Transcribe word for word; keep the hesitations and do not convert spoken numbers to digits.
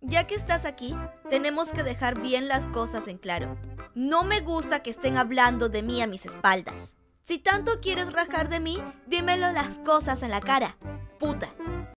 Ya que estás aquí, tenemos que dejar bien las cosas en claro. No me gusta que estén hablando de mí a mis espaldas. Si tanto quieres rajar de mí, dímelo las cosas en la cara, puta.